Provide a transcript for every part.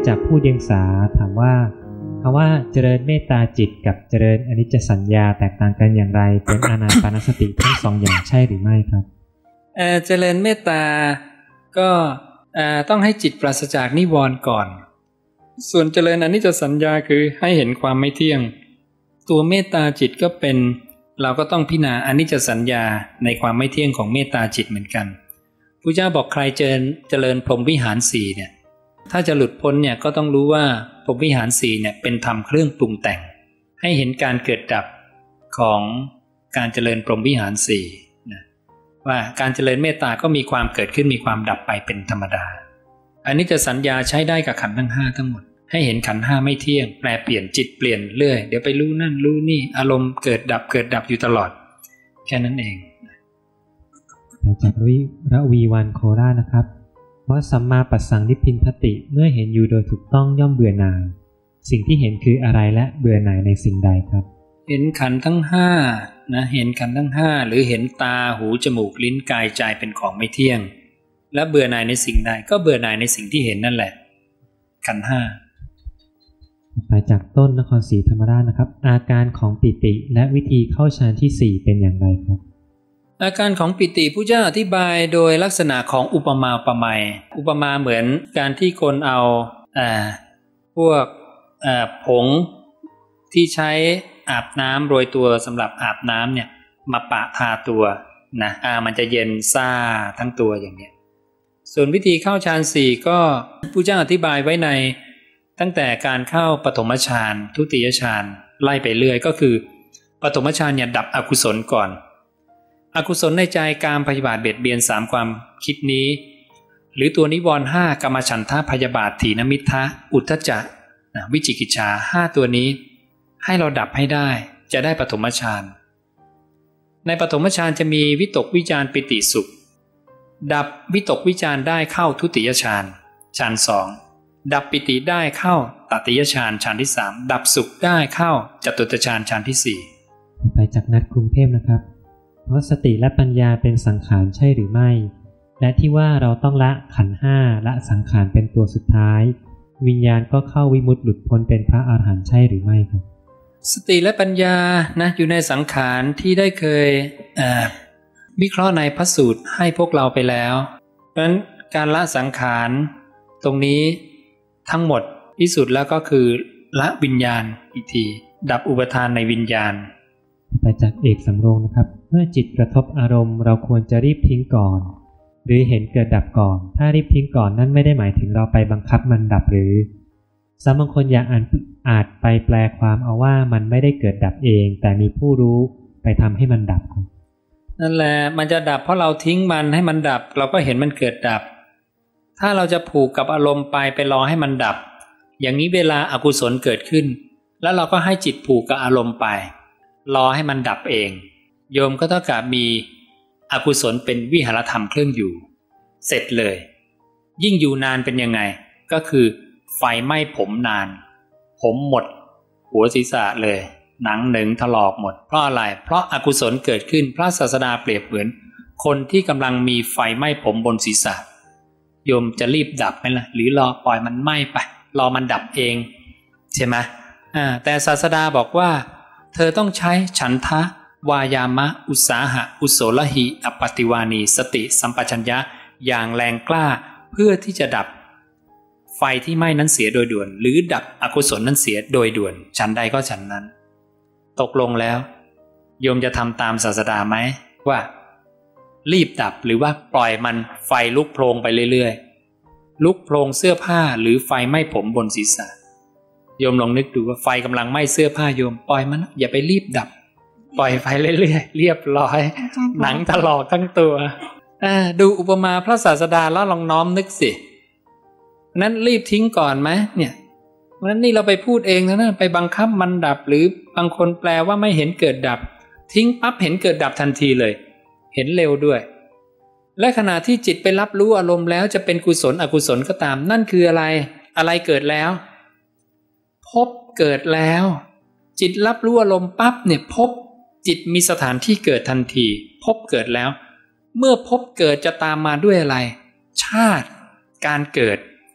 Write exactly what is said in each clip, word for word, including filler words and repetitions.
จากผู้เดียงสาถามว่าคำว่าเจริญเมตตาจิตกับเจริญอนิจจสัญญาแตกต่างกันอย่างไรเป็นอานาปานสติทั้งสองอย่างใช่หรือไม่ครับเอ่อเจริญเมตตาก็เอ่อต้องให้จิตปราศจากนิวรณ์ก่อนส่วนเจริญอนิจจสัญญาคือให้เห็นความไม่เที่ยงตัวเมตตาจิตก็เป็นเราก็ต้องพิจารณาอนิจจสัญญาในความไม่เที่ยงของเมตตาจิตเหมือนกันพุทธเจ้าบอกใครเจริญเจริญพรหมวิหารสี่เนี่ยถ้าจะหลุดพ้นเนี่ยก็ต้องรู้ว่าพรหมวิหารสี่เนี่ยเป็นธรรมเครื่องปรุงแต่งให้เห็นการเกิดดับของการเจริญพรหมวิหารสี่นะว่าการเจริญเมตตาก็มีความเกิดขึ้นมีความดับไปเป็นธรรมดาอนิจจสัญญาใช้ได้กับขันธ์ทั้งห้าทั้งหมดให้เห็นขันธ์ห้าไม่เที่ยงแปรเปลี่ยนจิตเปลี่ยนเรื่อยเดี๋ยวไปรู้นั่นรู้นี่อารมณ์เกิดดับเกิดดับอยู่ตลอดแค่นั้นเองจากวิระวีวันโคราชนะครับว่าสัมมาปัสสังนิพพินทติเมื่อเห็นอยู่โดยถูกต้องย่อมเบื่อหน่ายสิ่งที่เห็นคืออะไรและเบื่อหน่ายในสิ่งใดครับเห็นขันธ์ทั้งห้านะเห็นขันธ์ทั้งห้าหรือเห็นตาหูจมูกลิ้นกายใจเป็นของไม่เที่ยงและเบื่อหน่ายในสิ่งใดก็เบื่อหน่ายในสิ่งที่เห็นนั่นแหละขันธ์ห้าไปจากต้นนครศรีธรรมราชนะครับอาการของปิติและวิธีเข้าฌานที่สี่เป็นอย่างไรครับอาการของปิติพุทธเจ้าอธิบายโดยลักษณะของอุปมาอุปไมยอุปมาเหมือนการที่คนเอาอ่าพวกอ่าผงที่ใช้อาบน้ำโรยตัวสำหรับอาบน้ำเนี่ยมาปะทาตัวนะอ่ามันจะเย็นซ่าทั้งตัวอย่างเนี้ยส่วนวิธีเข้าฌานสี่ก็พุทธเจ้าอธิบายไว้ในตั้งแต่การเข้าปฐมฌานทุติยฌานไล่ไปเรื่อยก็คือปฐมฌานเนี่ยดับอกุศลก่อนอกุศลในใจกามพยาบาทเบียดเบียนสามความคิดนี้หรือตัวนิวรณ์ห้ากามฉันทะพยาบาทถีนมิทธะอุทธัจจะวิจิกิจฉาห้าตัวนี้ให้เราดับให้ได้จะได้ปฐมฌานในปฐมฌานจะมีวิตกวิจารปิติสุขดับวิตกวิจารได้เข้าทุติยฌานฌานสองดับปิติได้เข้าตติยฌานฌานที่สามดับสุขได้เข้าจตุตฌานฌานที่สี่ไปจากนัดกรุงเทพนะครับว่าสติและปัญญาเป็นสังขารใช่หรือไม่และที่ว่าเราต้องละขันธ์ห้าละสังขารเป็นตัวสุดท้ายวิญญาณก็เข้าวิมุตติหลุดพ้นเป็นพระอรหันต์ใช่หรือไม่ครับสติและปัญญานะอยู่ในสังขารที่ได้เคยวิเคราะห์ในพระสูตรให้พวกเราไปแล้วเพราะฉะนั้นการละสังขารตรงนี้ทั้งหมดที่สุดแล้วก็คือละวิญญาณอีกทีดับอุปทานในวิญญาณไปจากเอกสำโรงนะครับเมื่อจิตกระทบอารมณ์เราควรจะรีบทิ้งก่อนหรือเห็นเกิดดับก่อนถ้ารีบทิ้งก่อนนั่นไม่ได้หมายถึงเราไปบังคับมันดับหรือสามบางคนอยากอ่านอาจไปแปลความเอาว่ามันไม่ได้เกิดดับเองแต่มีผู้รู้ไปทำให้มันดับนั่นแหละมันจะดับเพราะเราทิ้งมันให้มันดับเราก็เห็นมันเกิดดับถ้าเราจะผูกกับอารมณ์ไปไปรอให้มันดับอย่างนี้เวลาอกุศลเกิดขึ้นแล้วเราก็ให้จิตผูกกับอารมณ์ไปรอให้มันดับเองโยมก็เท่ากับมีอกุศลเป็นวิหารธรรมเครื่องอยู่เสร็จเลยยิ่งอยู่นานเป็นยังไงก็คือไฟไหม้ผมนานผมหมดหัวศีรษะเลยหนังหนึ่งถลอกหมดเพราะอะไรเพราะอกุศลเกิดขึ้นพระศาสดาเปรียบเหมือนคนที่กำลังมีไฟไหม้ผมบนศีรษะโยมจะรีบดับไหมล่ะหรือรอปล่อยมันไหม้ไปรอมันดับเองใช่ไหมอ่าแต่ศาสดาบอกว่าเธอต้องใช้ฉันทะวายามะอุตสาหะอุโสลหิอปติวานีสติสัมปชัญญะอย่างแรงกล้าเพื่อที่จะดับไฟที่ไหม้นั้นเสียโดยด่วนหรือดับอกุศลนั้นเสียโดยด่วนฉันใดก็ฉันนั้นตกลงแล้วโยมจะทำตามศาสดาไหมว่ารีบดับหรือว่าปล่อยมันไฟลุกโพลงไปเรื่อยๆลุกโพลงเสื้อผ้าหรือไฟไหม้ผมบนศีรษะโยมลองนึกดูว่าไฟกำลังไหม้เสื้อผ้าโยมปล่อยมันอย่าไปรีบดับปล่อยไฟเรื่อยๆเรียบร้อยหนังถลอกทั้งตัวดูอุปมาพระศาสดาแล้วลองน้อมนึกสินั้นรีบทิ้งก่อนไหมเนี่ยนั้นนี่เราไปพูดเองนะไปบังคับมันดับหรือบางคนแปลว่าไม่เห็นเกิดดับทิ้งปั๊บเห็นเกิดดับทันทีเลยเห็นเร็วด้วยและขณะที่จิตไปรับรู้อารมณ์แล้วจะเป็นกุศลอกุศลก็ตามนั่นคืออะไรอะไรเกิดแล้วพบเกิดแล้วจิตรับรู้อารมณ์ปั๊บเนี่ยพบจิตมีสถานที่เกิดทันทีพบเกิดแล้วเมื่อพบเกิดจะตามมาด้วยอะไรชาติการเกิด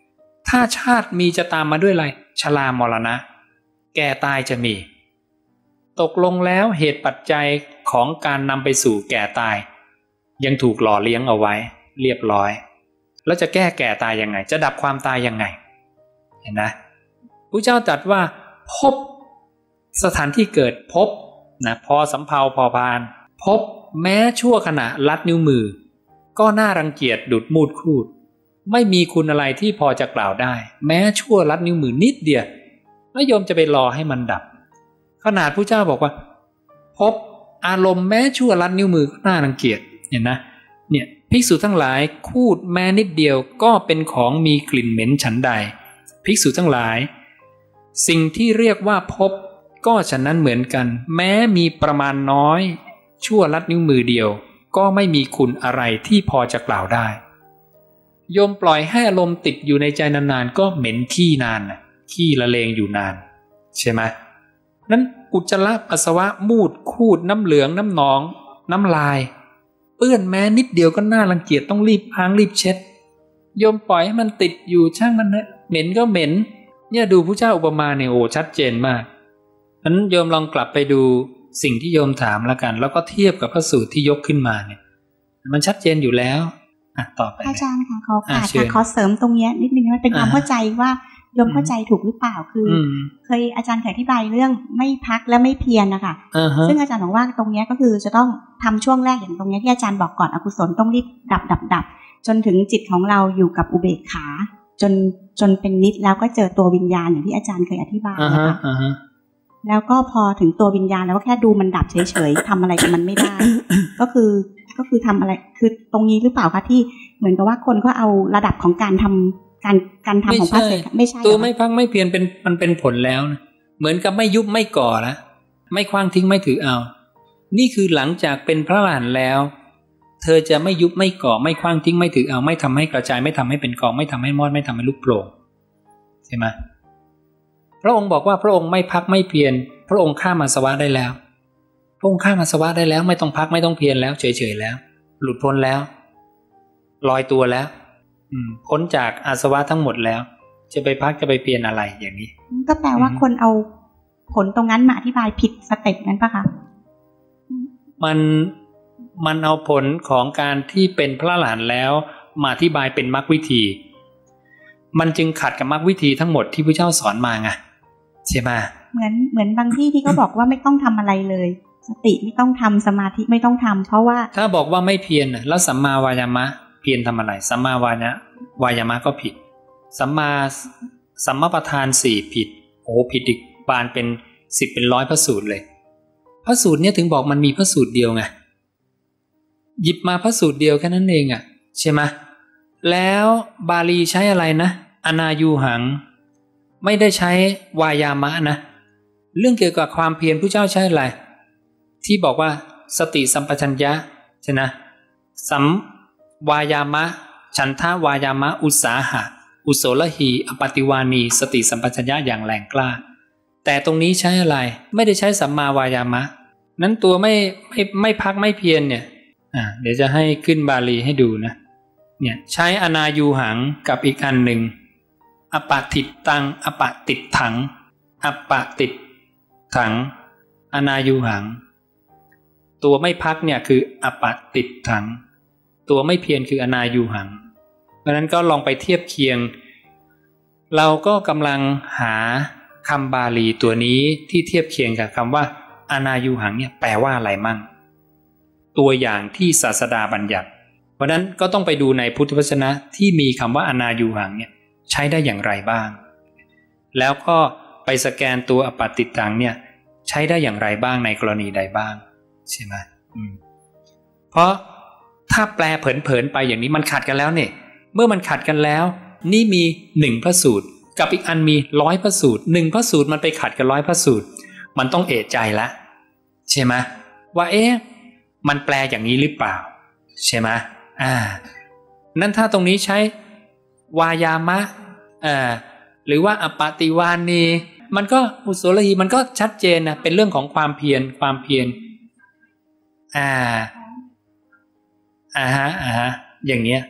ถ้าชาติมีจะตามมาด้วยอะไรชรามรณะแก่ตายจะมีตกลงแล้วเหตุปัจจัยของการนำไปสู่แก่ตายยังถูกหล่อเลี้ยงเอาไว้เรียบร้อยแล้วจะแก้แก่ตายยังไงจะดับความตายยังไงเห็นนะพระเจ้าตรัสว่าพบสถานที่เกิดพบนะพอสำเภาพอพานพบแม้ชั่วขณะลัดนิ้วมือก็น่ารังเกียจดุจมูดคูดไม่มีคุณอะไรที่พอจะกล่าวได้แม้ชั่วลัดนิ้วมือนิดเดียวแล้วโยมจะไปรอให้มันดับขนาดพระเจ้าบอกว่าพบอารมณ์แม้ชั่วลัดนิ้วมือก็น่ารังเกียจเห็นนะเนี่ยภิกษุทั้งหลายคูดแม้นิดเดียวก็เป็นของมีกลิ่นเหม็นฉันใดภิกษุทั้งหลายสิ่งที่เรียกว่าพบก็ฉะนั้นเหมือนกันแม้มีประมาณน้อยชั่วลัดนิ้วมือเดียวก็ไม่มีคุณอะไรที่พอจะกล่าวได้โยมปล่อยให้อารมณ์ติดอยู่ในใจนานๆก็เหม็นขี้นานนะขี้ละเลงอยู่นานใช่ไหมนั้นอุจจาระปัสสาวะมูดคูดน้ำเหลืองน้ำหนองน้ำลายเปื้อนแม้นิดเดียวก็น่ารังเกียจต้องรีบล้างรีบเช็ดโยมปล่อยให้มันติดอยู่ช่างมันนะเหม็นก็เหม็นเนี่ยดูพระเจ้าอุปมาเนี่ยโอ้ชัดเจนมากนั้นโยมลองกลับไปดูสิ่งที่โยมถามแล้วกันแล้วก็เทียบกับพระสูตรที่ยกขึ้นมาเนี่ยมันชัดเจนอยู่แล้วอ่ะต่อไปอาจารย์ค่ะขอค่ะขอเสริมตรงนี้นิดนึงมันเป็นความเข้าใจว่าโยมเข้าใจถูกหรือเปล่าคือเคยอาจารย์เคยอธิบายเรื่องไม่พักและไม่เพียรนะคะซึ่งอาจารย์บอกว่าตรงนี้ก็คือจะต้องทำช่วงแรกอย่างตรงนี้ที่อาจารย์บอกก่อนอกุศลต้องรีบดับดับดับจนถึงจิตของเราอยู่กับอุเบกขาจนจนเป็นนิจแล้วก็เจอตัววิญญาณอย่างที่อาจารย์เคยอธิบายนะคะแล้วก็พอถึงตัววิญญาณแล้วก็แค่ดูมันดับเฉยๆทำอะไรกับมันไม่ได้ ก็คือก็คือทำอะไรคือตรงนี้หรือเปล่าคะที่เหมือนกับว่าคนก็เอาระดับของการทำการการทำของพระเสกไม่ใช่ตัวไม่พักไม่เพียรเป็นมันเป็นผลแล้วนะเหมือนกับไม่ยุบไม่ก่อแล้วไม่คว้างทิ้งไม่ถือเอานี่คือหลังจากเป็นพระอรหันต์แล้วเธอจะไม่ยุบไม่ก่อไม่คว้างทิ้งไม่ถือเอาไม่ทำให้กระจายไม่ทำให้เป็นกองไม่ทำให้มอดไม่ทำให้ลุกโผล่ใช่ไหมพระองค์บอกว่าพระองค์ไม่พักไม่เพียรพระองค์ฆ่าอาสวะได้แล้วพระองค์ฆ่าอาสวะได้แล้วไม่ต้องพักไม่ต้องเพียรแล้วเฉยๆแล้วหลุดพ้นแล้วลอยตัวแล้วพ้นจากอาสวะทั้งหมดแล้วจะไปพักจะไปเพียรอะไรอย่างนี้ก็แปลว่าคนเอาผลตรงนั้นมาอธิบายผิดสเต็ปนั้นปะคะมันมันเอาผลของการที่เป็นพระอรหันต์แล้วมาอธิบายเป็นมรรควิธีมันจึงขัดกับมรรควิธีทั้งหมดที่พระเจ้าสอนมาไงใช่ไหมเหมือนเหมือนบางที่ที่เขาบอกว่าไม่ต้องทำอะไรเลยสติไม่ต้องทำสมาธิไม่ต้องทำเพราะว่าถ้าบอกว่าไม่เพียรแล้วสัมมาวายามะเพียรทำอะไรสัมมาวายะวายามะก็ผิดสัมมาสัมมาประธานสี่ผิดโอ้ผิดอีกบานเป็นสิบเป็นร้อยพระสูตรเลยพระสูตรเนี่ยถึงบอกมันมีพระสูตรเดียวไงหยิบมาพระสูตรเดียวแค่นั้นเองอ่ะใช่ไหมแล้วบาลีใช้อะไรนะอนายูหังไม่ได้ใช้วายามะนะเรื่องเกี่ยวกับความเพียรผู้เจ้าใช้อะไรที่บอกว่าสติสัมปชัญญะใช่นะสัมวายามะฉันทาวายามะอุตสาหะอุโสลหีอปฏิวานีสติสัมปชัญญะอย่างแรงกล้าแต่ตรงนี้ใช้อะไรไม่ได้ใช้สัมมาวายามะนั้นตัวไม่ไม่ไม่พักไม่เพียรเนี่ยอ่าเดี๋ยวจะให้ขึ้นบาลีให้ดูนะเนี่ยใช้อนายูหังกับอีกอันหนึ่งอปติตังอปติถังอปติถังอนายูหังตัวไม่พักเนี่ยคืออปติถังตัวไม่เพียรคืออนายูหังเพราะนั้นก็ลองไปเทียบเคียงเราก็กำลังหาคำบาลีตัวนี้ที่เทียบเคียงกับคำว่าอนายูหังเนี่ยแปลว่าอะไรมั่งตัวอย่างที่ศาสดาบัญญัติเพราะนั้นก็ต้องไปดูในพุทธวจนะที่มีคำว่าอนายูหังเนี่ยใช้ได้อย่างไรบ้างแล้วก็ไปสแกนตัวอปติตังเนี่ยใช้ได้อย่างไรบ้างในกรณีใดบ้างใช่ไหมอืมเพราะถ้าแปลเผินๆไปอย่างนี้มันขัดกันแล้วเนี่ยเมื่อมันขัดกันแล้วนี่มีหนึ่งพระสูตรกับอีกอันมีร้อยพระสูตรหนึ่งพระสูตรมันไปขัดกันร้อยพระสูตรมันต้องเอะใจละใช่ไหมว่าเอ๊ะมันแปลอย่างนี้หรือเปล่าใช่ไหมอ่านั่นถ้าตรงนี้ใช้วายามะอ่าหรือว่าอปติวานีมันก็อุโสลหีมันก็ชัดเจนนะเป็นเรื่องของความเพียรความเพียรอ่าอ่าฮะอ่าฮะอย่างเงี้ย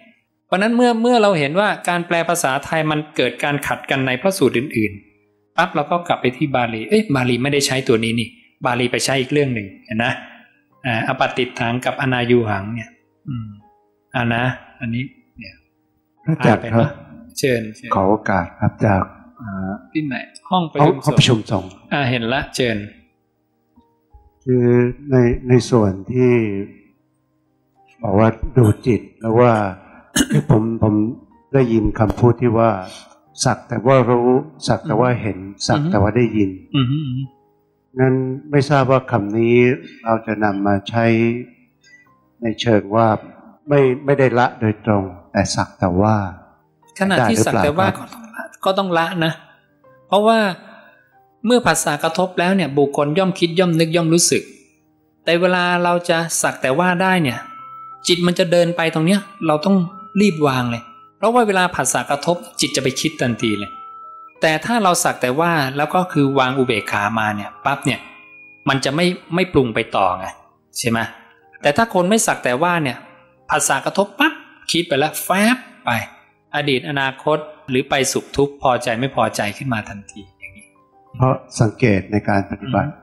เพราะนั้นเมื่อเมื่อเราเห็นว่าการแปลภาษาไทยมันเกิดการขัดกันในพระสูตรอื่นๆปั๊บเราก็กลับไปที่บาลีเอ๊ะบาลีไม่ได้ใช้ตัวนี้นี่บาลีไปใช้อีกเรื่องหนึ่งเห็นนะอ่าอปติถังกับอนายูหังเนี่ยอืมอ่านะอันนี้เนี่ยอาจารย์ครับเชิญขอโอกาสครับจากที่ไหนห้องประชุมส่งอ่าเห็นละเชิญคือในในส่วนที่บอกว่าดูจิตแล้วว่าที่ผมผมได้ยินคำพูดที่ว่าสักแต่ว่ารู้สักแต่ว่าเห็นสักแต่ว่าได้ยินนั้นไม่ทราบว่าคำนี้เราจะนำมาใช้ในเชิงว่าไม่ไม่ได้ละโดยตรงแต่สักแต่ว่าขณะที่สักแต่ว่าก็ต้องละนะเพราะว่าเมื่อภาษากระทบแล้วเนี่ยบุคคลย่อมคิดย่อมนึกย่อมรู้สึกแต่เวลาเราจะสักแต่ว่าได้เนี่ยจิตมันจะเดินไปตรงเนี้ยเราต้องรีบวางเลยเพราะว่าเวลาภาษากระทบจิตจะไปคิดทันทีเลยแต่ถ้าเราสักแต่ว่าแล้วก็คือวางอุเบกขามาเนี่ยปั๊บเนี่ยมันจะไม่ไม่ปรุงไปต่อไงใช่ไหมแต่ถ้าคนไม่สักแต่ว่าเนี่ยภาษากระทบปั๊บคิดไปแล้วแฟบไปอดีตอนาคตหรือไปสุขทุกข์พอใจไม่พอใจขึ้นมาทันทีอย่างนี้เพราะสังเกตในการปฏิบัติ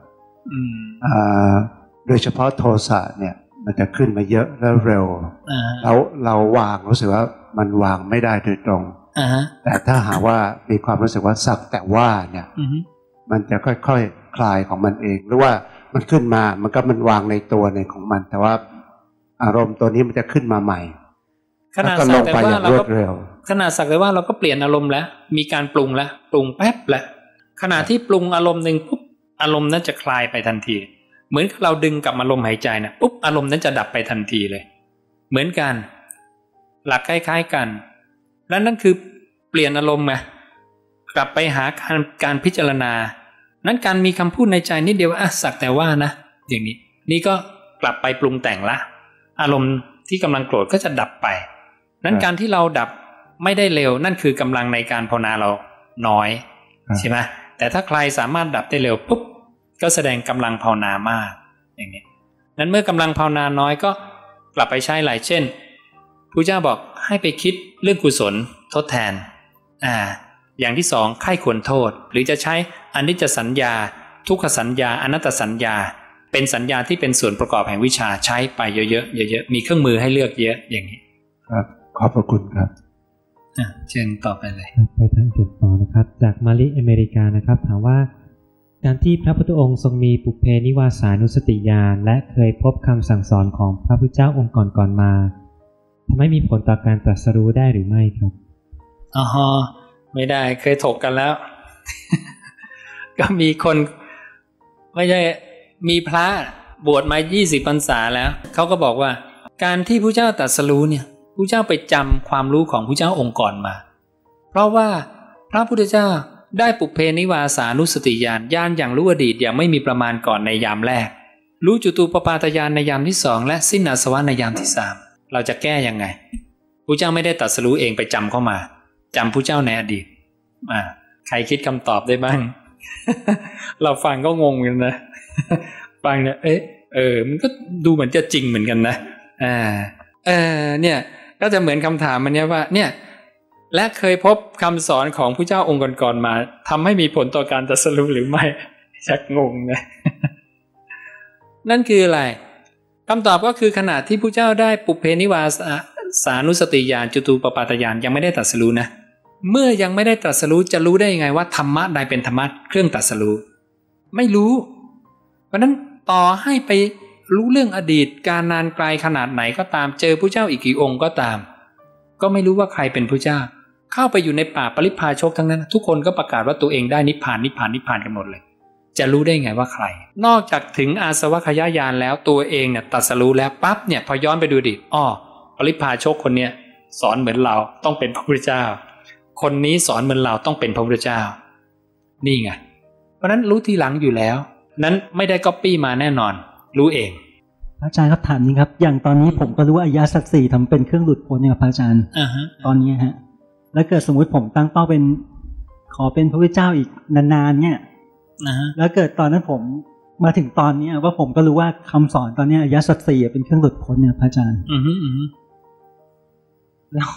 โดยเฉพาะโทสะเนี่ยมันจะขึ้นมาเยอะและเร็วแล้วเราวางรู้สึกว่ามันวางไม่ได้โดยตรงแต่ถ้าหาว่ามีความรู้สึกว่าสักแต่ว่าเนี่ยมันจะค่อยๆ ค, คลายของมันเองหรือว่ามันขึ้นมามันก็มันวางในตัวในของมันแต่ว่าอารมณ์ตัวนี้มันจะขึ้นมาใหม่ขณะสักแต่ว่าเราก็ขณะสักแต่ว่าเราก็เปลี่ยนอารมณ์แล้วมีการปรุงแล้วปรุงแป๊บแล้วขณะที่ปรุงอารมณ์หนึ่งปุ๊บอารมณ์นั้นจะคลายไปทันทีเหมือนเราดึงกลับมาลมหายใจนะปุ๊บอารมณ์นั้นจะดับไปทันทีเลยเหมือนกันหลักคล้ายๆกันและนั่นคือเปลี่ยนอารมณ์ไงกลับไปหาการการพิจารณานั้นการมีคำพูดในใจนิดเดียวอ่ะสักแต่ว่านะอย่างนี้นี่ก็กลับไปปรุงแต่งละอารมณ์ที่กำลังโกรธก็จะดับไปนั้นการที่เราดับไม่ได้เร็วนั่นคือกำลังในการภาวนาเราน้อยใช่ไหมแต่ถ้าใครสามารถดับได้เร็วปุ๊บก็แสดงกำลังภาวนามากอย่างนี้นั้นเมื่อกำลังภาวนาน้อยก็กลับไปใช้หลายเช่นพระเจ้าบอกให้ไปคิดเรื่องกุศลทดแทนอ่าอย่างที่สองไข้ควรโทษหรือจะใช้อนิจจสัญญาทุกขสัญญาอนัตตสัญญาเป็นสัญญาที่เป็นส่วนประกอบแห่งวิชาใช้ไปเยอะๆเยอะๆมีเครื่องมือให้เลือกเยอะอย่างนี้ครับขอบพระคุณครับอ่ะเชิญต่อไปเลยไปทางเก็บต่อนะครับจากมาลิอเมริกานะครับถามว่าการที่พระพุทธองค์ทรงมีปุพเพนิวาสานุสติญาณและเคยพบคำสั่งสอนของพระพุทธเจ้าองค์ก่อนๆมาทำให้มีผลต่อการตรัสรู้ได้หรือไม่ครับอ๋อไม่ได้เคยถกกันแล้ว ก็มีคนไม่ใช่มีพระบวชมายี่สิบพรรษาแล้วเขาก็บอกว่าการที่พระเจ้าตรัสรู้เนี่ยพระเจ้าไปจำความรู้ของพระเจ้าองค์ก่อนมาเพราะว่าพระพุทธเจ้าได้ปุพเพนิวาสานุสติญาณญาณอย่างรู้อดีตอย่างไม่มีประมาณก่อนในยามแรกรู้จุตูปปาตญาณในยามที่สองและสิ้นอาสวะในยามที่สามเราจะแก้ยังไงพระเจ้าไม่ได้ตรัสรู้เองไปจำเข้ามาจำพระเจ้าในอดีตอ่าใครคิดคำตอบได้บ้าง เราฟังก็งงกันนะ ฟังเนี่ยเอ๊ะเออมันก็ดูเหมือนจะจริงเหมือนกันนะอ่าเออเนี่ยก็จะเหมือนคำถามมันเนี้ยว่าเนี่ยและเคยพบคำสอนของพระเจ้าองค์ก่อนๆมาทำให้มีผลต่อการตรัสรู้หรือไม่ชักงงนะ นั่นคืออะไรคำตอบก็คือขณะที่พระเจ้าได้ปุพเพนิวาสานุสติญาณจุตูปปาตญาณยังไม่ได้ตรัสรู้นะเมื่อยังไม่ได้ตรัสรู้จะรู้ได้ยังไงว่าธรรมะใดเป็นธรรมะเครื่องตรัสรู้ไม่รู้เพราะนั้นต่อให้ไปรู้เรื่องอดีตการนานไกลขนาดไหนก็ตามเจอพระเจ้าอีกกี่องค์ก็ตามก็ไม่รู้ว่าใครเป็นพระเจ้าเข้าไปอยู่ในป่าปริพาชกทั้งนั้นทุกคนก็ประกาศว่าตัวเองได้นิพพานนิพพานนิพพานกันหมดเลยจะรู้ได้ไงว่าใครนอกจากถึงอาสวัคยญาณแล้วตัวเองเนี่ยตรัสรู้แล้วปั๊บเนี่ยพอย้อนไปดูดิอ้อปริพาชกคนเนี้ยสอนเหมือนเราต้องเป็นพระพุทธเจ้าคนนี้สอนเหมือนเราต้องเป็นพระพุทธเจ้านี่ไงเพราะนั้นรู้ทีหลังอยู่แล้วนั้นไม่ได้ก๊อปปี้มาแน่นอนรู้เองอาจารย์ครับถามนี้ครับอย่างตอนนี้ผมก็รู้ว่าอริยสัจสี่ทำเป็นเครื่องหลุดพ้นเนี่ยพระอาจารย์ uh-huh. ตอนนี้ฮะแล้วเกิดสมมุติผมตั้งเป้าเป็นขอเป็นพระพุทธเจ้าอีกนานๆเนี่ย uh-huh. แล้วเกิดตอนนั้นผมมาถึงตอนนี้ว่าผมก็รู้ว่าคำสอนตอนนี้อริยสัจสี่เป็นเครื่องหลุดพ้นเนี่ยพระอาจารย์ uh-huh. Uh-huh. แล้ว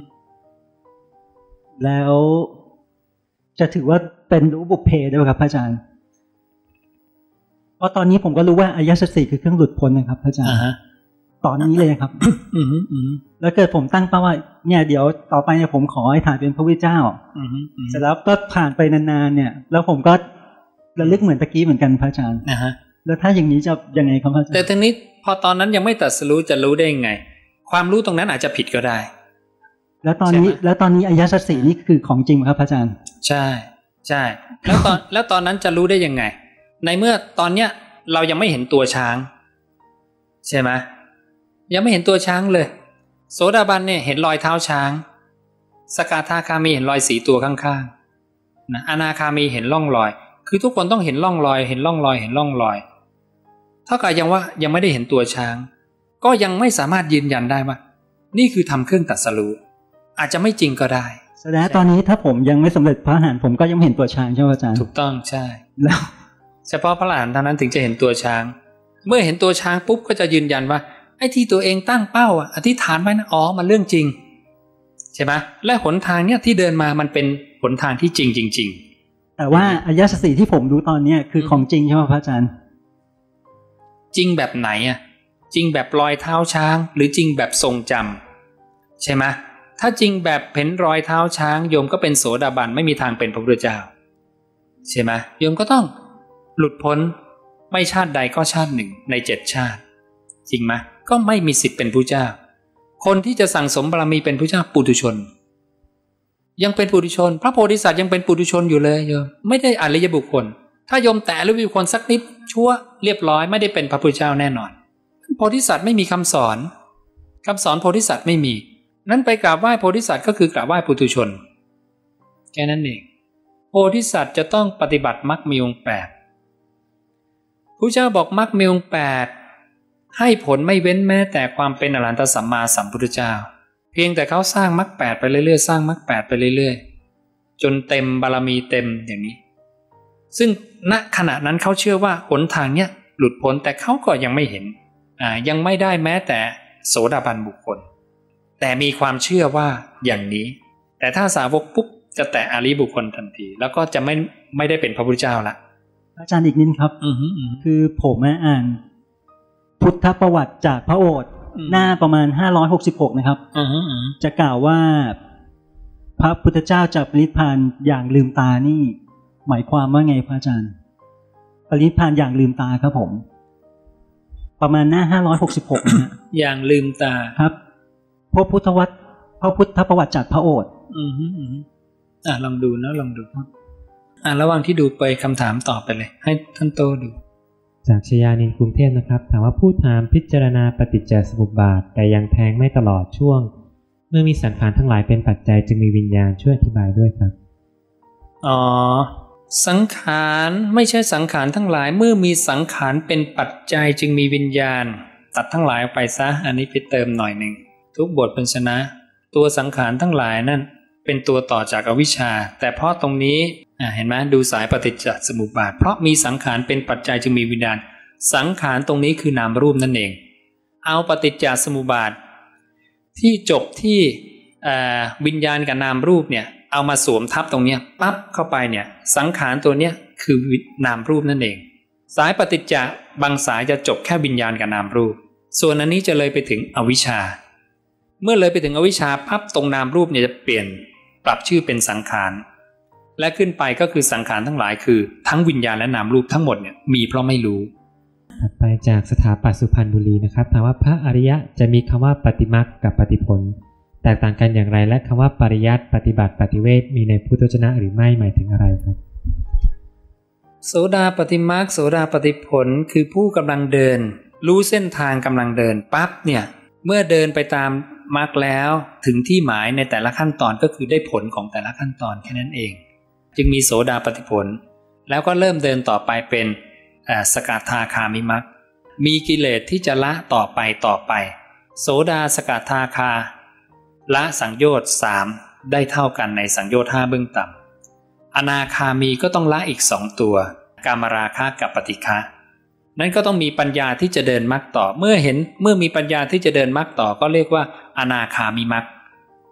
แล้วจะถือว่าเป็นรู้บุพเพได้ไหมครับพระอาจารย์เพราะตอนนี้ผมก็รู้ว่าอริยสัจสี่คือเครื่องหลุดพ้นนะครับพระอาจารย์ตอนนี้เลยครับแล้วเกิดผมตั้งเป้าว่าเนี่ยเดี๋ยวต่อไปเนี่ยผมขอให้ถ่ายเป็นพระพุทธเจ้าเสร็จแล้วก็ผ่านไปนานๆเนี่ยแล้วผมก็ระลึกเหมือนตะกี้เหมือนกันพระอาจารย์แล้วถ้าอย่างนี้จะยังไงครับพระอาจารย์แต่ทีนี้พอตอนนั้นยังไม่ตรัสรู้จะรู้ได้ยังไงความรู้ตรงนั้นอาจจะผิดก็ได้แล้วตอนนี้แล้วตอนนี้อริยสัจสี่นี่คือของจริงครับพระอาจารย์ใช่ใช่แล้วตอนแล้วตอนนั้นจะรู้ได้ยังไงในเมื่อตอนเนี้ยเรายังไม่เห็นตัวช้างใช่ไหมยังไม่เห็นตัวช้างเลยโสดาบันเนี่ยเห็นรอยเท้าช้างสกทาคามีเห็นรอยสีตัวข้างๆนะอนาคามีเห็นร่องรอยคือทุกคนต้องเห็นร่องรอยเห็นร่องรอยเห็นร่องรอยเท่ากับยังว่ายังไม่ได้เห็นตัวช้างก็ยังไม่สามารถยืนยันได้ว่านี่คือทำเครื่องตรัสรู้อาจจะไม่จริงก็ได้แสดงตอนนี้ถ้าผมยังไม่สำเร็จพระอรหันต์ผมก็ยังไม่เห็นตัวช้างใช่ไหมอาจารย์ถูกต้องใช่แล้วเฉพาะพระอรหันต์เท่านั้นถึงจะเห็นตัวช้างเมื่อเห็นตัวช้างปุ๊บก็จะยืนยันว่าไอ้ที่ตัวเองตั้งเป้าอธิษฐานไว้นะอ๋อมันเรื่องจริงใช่ไหมและหนทางเนี้ยที่เดินมามันเป็นหนทางที่จริงจริงๆแต่ว่าอริยสัจสี่ที่ผมรู้ตอนนี้คือของจริงใช่ไหมพระอาจารย์จริงแบบไหนอ่ะจริงแบบรอยเท้าช้างหรือจริงแบบทรงจำใช่ไหมถ้าจริงแบบเห็นรอยเท้าช้างโยมก็เป็นโสดาบันไม่มีทางเป็นพระพุทธเจ้าใช่ไหมโยมก็ต้องหลุดพ้นไม่ชาติใดก็ชาติหนึ่งในเจ็ดชาติจริงไหมก็ไม่มีสิทธิ์เป็นพระเจ้าคนที่จะสั่งสมบารมีเป็นพระเจ้าปุถุชนยังเป็นปุถุชนพระโพธิสัตว์ยังเป็นปุถุชนอยู่เลยโยมไม่ได้อริยบุคคลถ้าโยมแตะหรือบุคคลสักนิดชั่วเรียบร้อยไม่ได้เป็นพระพุทธเจ้าแน่นอนโพธิสัตว์ไม่มีคำสอนคำสอนโพธิสัตว์ไม่มีนั้นไปกราบไหว้โพธิสัตว์ก็คือกราบไหว้ปุถุชนแค่นั้นเองโพธิสัตว์จะต้องปฏิบัติมรรคมีองค์แปดพระเจ้าบอกมรรคมีองค์แปดให้ผลไม่เว้นแม้แต่ความเป็นอรหันตสัมมาสัมพุทธเจ้าเพียงแต่เขาสร้างมรรคแปดไปเรื่อยๆสร้างมรรคแปดไปเรื่อยๆจนเต็มบารมีเต็มอย่างนี้ซึ่งณขณะนั้นเขาเชื่อว่าหนทางเนี้ยหลุดพ้นแต่เขาก็ยังไม่เห็นอ่ายังไม่ได้แม้แต่โสดาบันบุคคลแต่มีความเชื่อว่าอย่างนี้แต่ถ้าสาวกปุ๊บจะแตะอริยบุคคลทันทีแล้วก็จะไม่ไม่ได้เป็นพระพุทธเจ้าละอาจารย์อีกนิดครับคือผมอ่านพุทธประวัติจากพระโอษฐ์หน้าประมาณห้าร้อยหกสิบหกนะครับจะกล่าวว่าพระพุทธเจ้าจะปรินิพพานอย่างลืมตานี่หมายความว่าไงพระอาจารย์ปรินิพพานอย่างลืมตาครับผมประมาณหน้าห้าร้อยหกสิบหกนะอย่างลืมตาครับพระพุทธวัตรพระพุทธประวัติจากพระโอษฐ์อือฮึอ่าลองดูนะลองดูครับอ่าระหว่างที่ดูไปคำถามต่อไปเลยให้ท่านโตดูจากชยานินกรุงเทพนะครับถามว่าผู้ถามพิจารณาปฏิจจสมุปบาทแต่ยังแทงไม่ตลอดช่วงเมื่อมีสังขารทั้งหลายเป็นปัจจัยจึงมีวิญญาณช่วยอธิบายด้วยครับอ๋อสังขารไม่ใช่สังขารทั้งหลายเมื่อมีสังขารเป็นปัจจัยจึงมีวิญญาณตัดทั้งหลายออกไปซะอันนี้ไปเติมหน่อยหนึ่งทุกบทเป็นชนะตัวสังขารทั้งหลายนั่นเป็นตัวต่อจากอวิชชาแต่เพราะตรงนี้เห็นไหมดูสายปฏิจจสมุปบาทเพราะมีสังขารเป็นปัจจัยจึงมีวิญญาณสังขารตรงนี้คือนามรูปนั่นเองเอาปฏิจจสมุปบาทที่จบที่วิญญาณกับนามรูปเนี่ยเอามาสวมทับตรงเนี้ยปั๊บเข้าไปเนี่ยสังขารตัวเนี้ยคือนามรูปนั่นเองสายปฏิจจบางสายจะจบแค่วิญญาณกับนามรูปส่วนอันนี้จะเลยไปถึงอวิชชาเมื่อเลยไปถึงอวิชชาปั๊บตรงนามรูปเนี่ยจะเปลี่ยนปรับชื่อเป็นสังขารและขึ้นไปก็คือสังขารทั้งหลายคือทั้งวิญญาณและนามรูปทั้งหมดเนี่ยมีเพราะไม่รู้ถัดไปจากสถาปัตย์สุพรรณบุรีนะครับถามว่าพระอริยะจะมีคำว่าปฏิมรรคกับปฏิผลแตกต่างกันอย่างไรและคำว่าปริยัติปฏิบัติปฏิเวทมีในพุทธวจนะหรือไม่หมายถึงอะไรครับโสดาปฏิมรรคโสดาปฏิผลคือผู้กำลังเดินรู้เส้นทางกำลังเดินปั๊บเนี่ยเมื่อเดินไปตามมรรคแล้วถึงที่หมายในแต่ละขั้นตอนก็คือได้ผลของแต่ละขั้นตอนแค่นั้นเองจึงมีโสดาปฏิผลแล้วก็เริ่มเดินต่อไปเป็นสกทาคามิมรรคมีกิเลสที่จะละต่อไปต่อไปโสดาสกทาคาละสังโยชน์สามได้เท่ากันในสังโยชน์ห้าเบื้องต่ำอนาคามีก็ต้องละอีกสองตัวกามราคะกับปฏิฆะนั้นก็ต้องมีปัญญาที่จะเดินมรรคต่อเมื่อเห็นเมื่อมีปัญญาที่จะเดินมรรคต่อก็เรียกว่าอนาคามิมรรค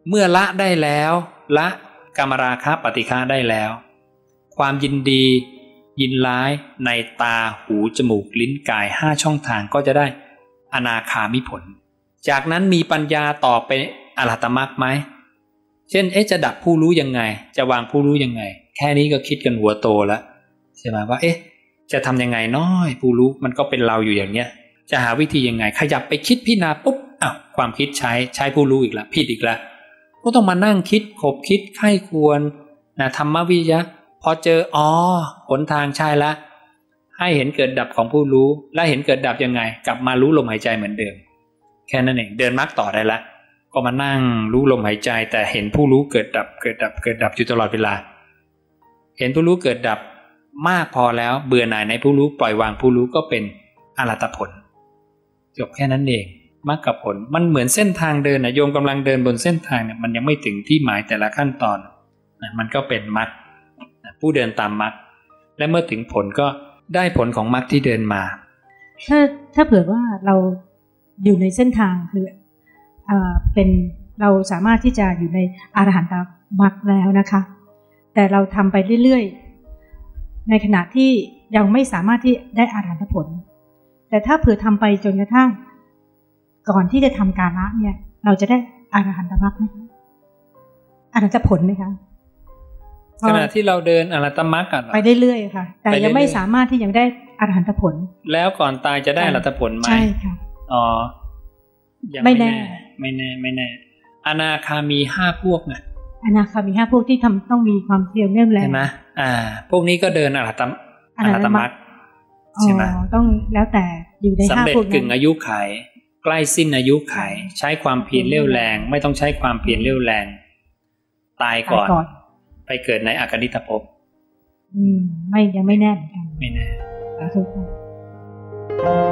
เมื่อละได้แล้วละกามราคะปฏิฆะได้แล้วความยินดียินร้ายในตาหูจมูกลิ้นกายห้าช่องทางก็จะได้อนาคามิผลจากนั้นมีปัญญาต่อไปอรหัตมรรคไหมเช่นเอ๊ะจะดับผู้รู้ยังไงจะวางผู้รู้ยังไงแค่นี้ก็คิดกันหัวโตแล้วใช่ไหมว่าเอ๊ะจะทำยังไงน้อยผู้รู้มันก็เป็นเราอยู่อย่างเนี้ยจะหาวิธียังไงขยับไปคิดพิจารณาปุ๊บอ้าวความคิดใช้ใช้ผู้รู้อีกแล้วผิดอีกแล้วก็ต้องมานั่งคิดขบคิดไข้ควรนะธรรมวิทยาพอเจออ๋อหนทางใช่ละให้เห็นเกิดดับของผู้รู้และเห็นเกิดดับยังไงกลับมารู้ลมหายใจเหมือนเดิมแค่นั้นเองเดินมรรคต่อได้ละก็มานั่งรู้ลมหายใจแต่เห็นผู้รู้เกิดดับเกิดดับเกิดดับอยู่ตลอดเวลาเห็นผู้รู้เกิดดับมากพอแล้วเบื่อหน่ายในผู้รู้ปล่อยวางผู้รู้ก็เป็นอรหัตผลจบแค่นั้นเองมรรคกับผลมันเหมือนเส้นทางเดินนะโยมกำลังเดินบนเส้นทางเนี่ยมันยังไม่ถึงที่หมายแต่ละขั้นตอนนะมันก็เป็นมรรคผู้เดินตามมรรคและเมื่อถึงผลก็ได้ผลของมรรคที่เดินมาถ้าถ้าเผื่อว่าเราอยู่ในเส้นทางคือเอ่อเป็นเราสามารถที่จะอยู่ในอรหันตมรรคแล้วนะคะแต่เราทำไปเรื่อยๆในขณะที่ยังไม่สามารถที่ได้อรหันตผลแต่ถ้าเผื่อทำไปจนกระทั่งก่อนที่จะทำการละเนี่ยเราจะได้อรหันตมรรคไหมคะอรหันตผลไหมคะขณะที่เราเดินอรหันตมรรคกันไปเรื่อยๆค่ะแต่ยังไม่สามารถที่ยังได้อรหันตผลแล้วก่อนตายจะได้อรหันตผลไหมใช่ค่ะอ๋อไม่แน่ไม่แน่ไม่แน่อนาคามีห้าพวกไงอนาคามีห้าพวกที่ทำต้องมีความเพียรแน่วแรงใช่ไหมอ่าพวกนี้ก็เดินอรหัตอรหัตมรรคใช่ไหมต้องแล้วแต่อยู่ในห้าพวกนั้นสำเร็จกึ่งอายุไขใกล้สิ้นอายุไขใช้ความเพียรเรี่ยวแรงไม่ต้องใช้ความเพียรเรี่ยวแรงตายก่อนไปเกิดในอากนิตภพอืมไม่ยังไม่แน่เหมือนกันไม่แน่ขอบคุณ